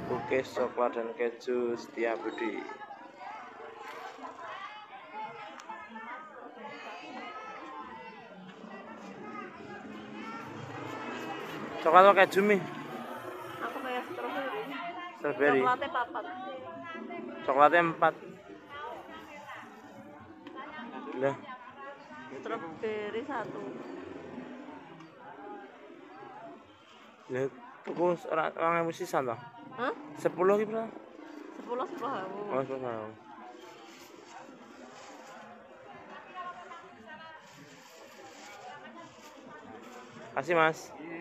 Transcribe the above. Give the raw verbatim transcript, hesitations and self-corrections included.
Cookies coklat dan keju Setiabudi. Coklat atau keju mi? Aku pengen strawberry. Strawberry. Coklatnya papat. Coklatnya empat. Lah. Strawberry satu. Lah, tuku orang orang yang sisan toh? Hah? Sepuluh gitu. Sepuluh sepuluh aku. Oh, sepuluh. Kasih Mas.